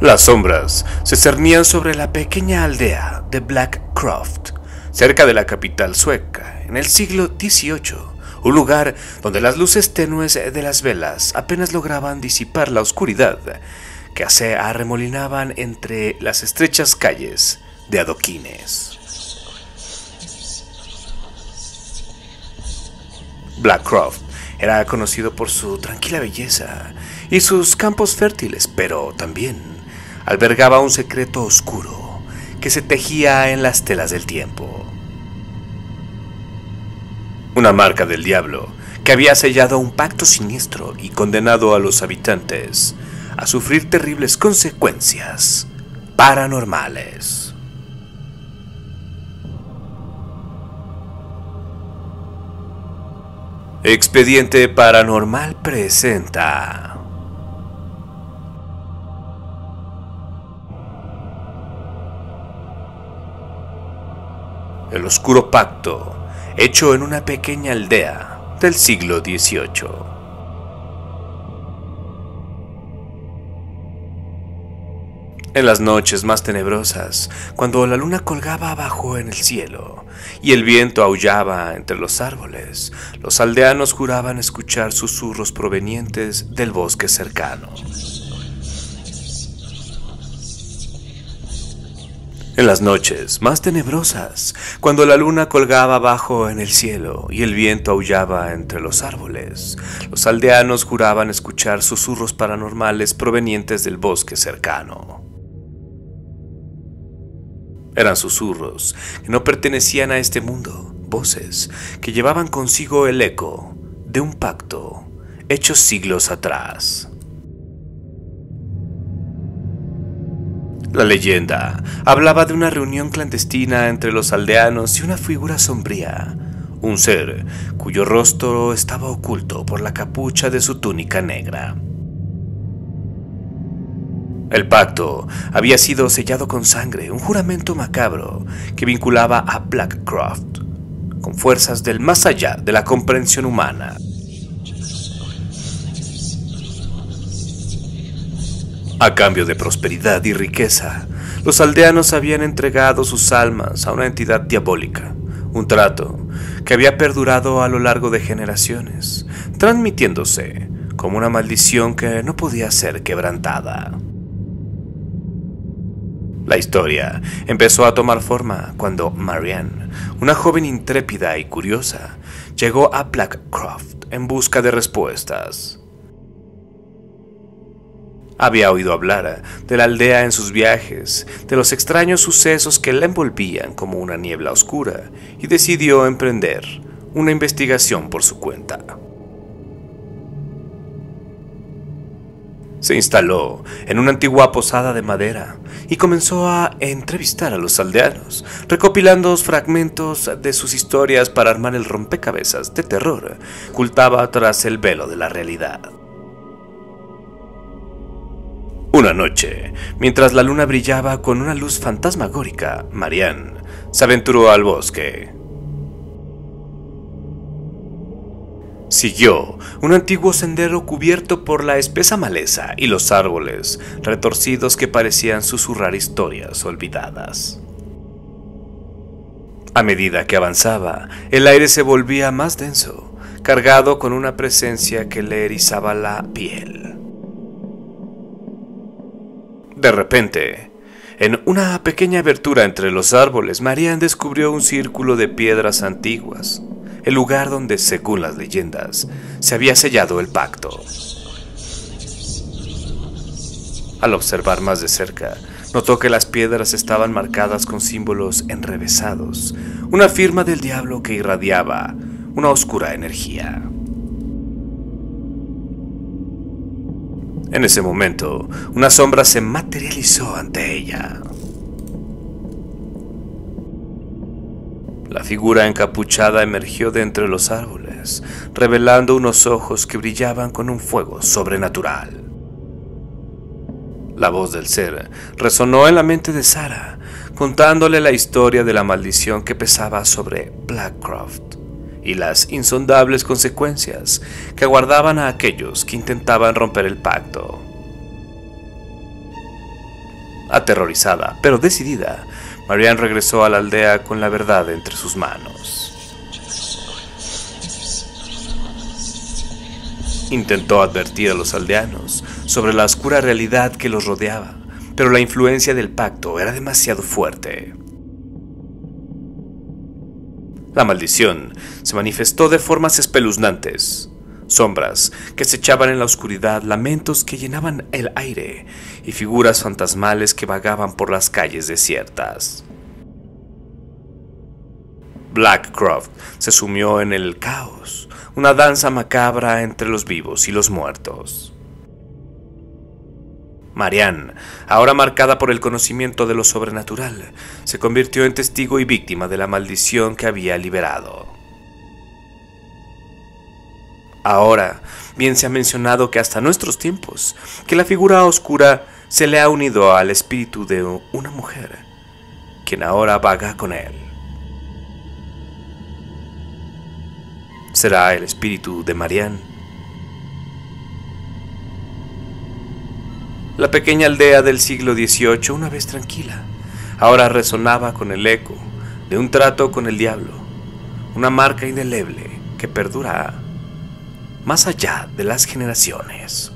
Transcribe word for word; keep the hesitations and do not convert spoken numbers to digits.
Las sombras se cernían sobre la pequeña aldea de Blackcroft, cerca de la capital sueca, en el siglo dieciocho, un lugar donde las luces tenues de las velas apenas lograban disipar la oscuridad que se arremolinaban entre las estrechas calles de adoquines. Blackcroft era conocido por su tranquila belleza y sus campos fértiles, pero también albergaba un secreto oscuro que se tejía en las telas del tiempo. Una marca del diablo que había sellado un pacto siniestro y condenado a los habitantes a sufrir terribles consecuencias paranormales. Expediente Paranormal presenta El oscuro pacto, hecho en una pequeña aldea del siglo dieciocho. En las noches más tenebrosas, cuando la luna colgaba abajo en el cielo y el viento aullaba entre los árboles, los aldeanos juraban escuchar susurros provenientes del bosque cercano. En las noches más tenebrosas, cuando la luna colgaba abajo en el cielo y el viento aullaba entre los árboles, los aldeanos juraban escuchar susurros paranormales provenientes del bosque cercano. Eran susurros que no pertenecían a este mundo, voces que llevaban consigo el eco de un pacto hecho siglos atrás. La leyenda hablaba de una reunión clandestina entre los aldeanos y una figura sombría, un ser cuyo rostro estaba oculto por la capucha de su túnica negra. El pacto había sido sellado con sangre, un juramento macabro que vinculaba a Blackcroft con fuerzas del más allá de la comprensión humana. A cambio de prosperidad y riqueza, los aldeanos habían entregado sus almas a una entidad diabólica, un trato que había perdurado a lo largo de generaciones, transmitiéndose como una maldición que no podía ser quebrantada. La historia empezó a tomar forma cuando Marianne, una joven intrépida y curiosa, llegó a Blackcroft en busca de respuestas. Había oído hablar de la aldea en sus viajes, de los extraños sucesos que la envolvían como una niebla oscura, y decidió emprender una investigación por su cuenta. Se instaló en una antigua posada de madera y comenzó a entrevistar a los aldeanos, recopilando fragmentos de sus historias para armar el rompecabezas de terror que ocultaba tras el velo de la realidad. Una noche, mientras la luna brillaba con una luz fantasmagórica, Marianne se aventuró al bosque. Siguió un antiguo sendero cubierto por la espesa maleza y los árboles retorcidos que parecían susurrar historias olvidadas. A medida que avanzaba, el aire se volvía más denso, cargado con una presencia que le erizaba la piel. De repente, en una pequeña abertura entre los árboles, Marianne descubrió un círculo de piedras antiguas, el lugar donde, según las leyendas, se había sellado el pacto. Al observar más de cerca, notó que las piedras estaban marcadas con símbolos enrevesados, una firma del diablo que irradiaba una oscura energía. En ese momento, una sombra se materializó ante ella. La figura encapuchada emergió de entre los árboles, revelando unos ojos que brillaban con un fuego sobrenatural. La voz del ser resonó en la mente de Sarah, contándole la historia de la maldición que pesaba sobre Blackcroft y las insondables consecuencias que aguardaban a aquellos que intentaban romper el pacto. Aterrorizada, pero decidida, Marianne regresó a la aldea con la verdad entre sus manos. Intentó advertir a los aldeanos sobre la oscura realidad que los rodeaba, pero la influencia del pacto era demasiado fuerte. La maldición se manifestó de formas espeluznantes. Sombras que se echaban en la oscuridad, lamentos que llenaban el aire y figuras fantasmales que vagaban por las calles desiertas. Blackcroft se sumió en el caos, una danza macabra entre los vivos y los muertos. Marianne, ahora marcada por el conocimiento de lo sobrenatural, se convirtió en testigo y víctima de la maldición que había liberado. Ahora, bien se ha mencionado que hasta nuestros tiempos, que la figura oscura se le ha unido al espíritu de una mujer, quien ahora vaga con él. ¿Será el espíritu de Marianne? La pequeña aldea del siglo dieciocho, una vez tranquila, ahora resonaba con el eco de un trato con el diablo, una marca indeleble que perdura más allá de las generaciones.